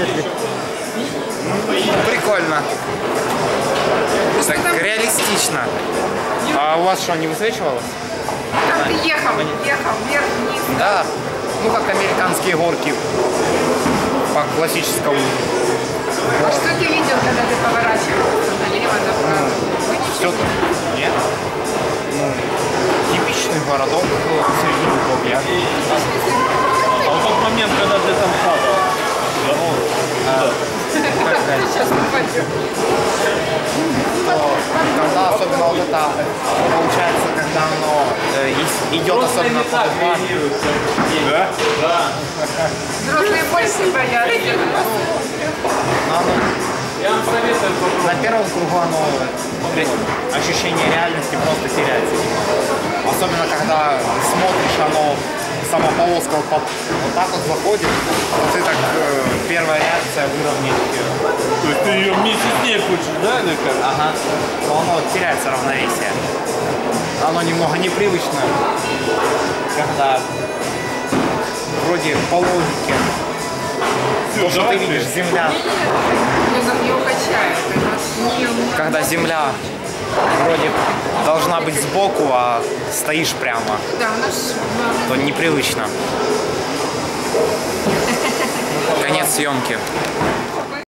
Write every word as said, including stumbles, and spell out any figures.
Прикольно. Так реалистично. А у вас что, не высвечивалось? Там ты ехал, ехал вверх, вниз. Да. Ну как американские горки по классическому. А что ты видел, когда ты поворачивался налево, направо? Все. Нет? Ну, типичный городок среди Дубовья. А в тот момент, когда ты там падал, да, Сейчас мы пойдем. Когда особенно вот это получается, когда оно э, идет особенно по дугам. Да? Да. Взрослые больше боятся. Но оно, Я вам советую попробовать. на первом кругу оно ощущение реальности просто теряется. Особенно когда смотришь, оно сама полоска вот, по- вот так вот заходит, то ты так э, первая реакция выровнять. То есть ты ее вместе с ней хочешь, да, или как? Ага. Но оно теряется равновесие. Оно немного непривычно, когда вроде по логике. То, что ты видишь, земля, Ее качает. когда земля вроде должна быть сбоку, а стоишь прямо, Да, у нас то непривычно. Конец съемки.